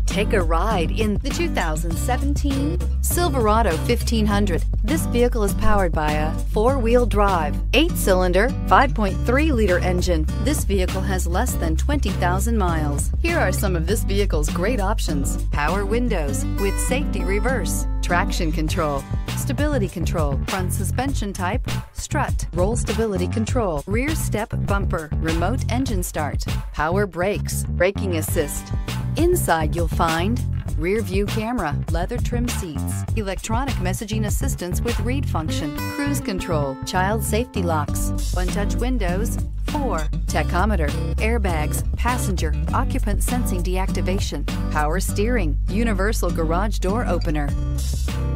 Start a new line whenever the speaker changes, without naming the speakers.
Take a ride in the 2017 Silverado 1500. This vehicle is powered by a 4-wheel drive, 8-cylinder, 5.3-liter engine. This vehicle has less than 20,000 miles. Here are some of this vehicle's great options: power windows with safety reverse, traction control, stability control, front suspension type, strut, roll stability control, rear step bumper, remote engine start, power brakes, braking assist. Inside you'll find rear view camera, leather trim seats, electronic messaging assistance with read function, cruise control, child safety locks, one-touch windows, 4, tachometer, airbags, passenger, occupant sensing deactivation, power steering, universal garage door opener.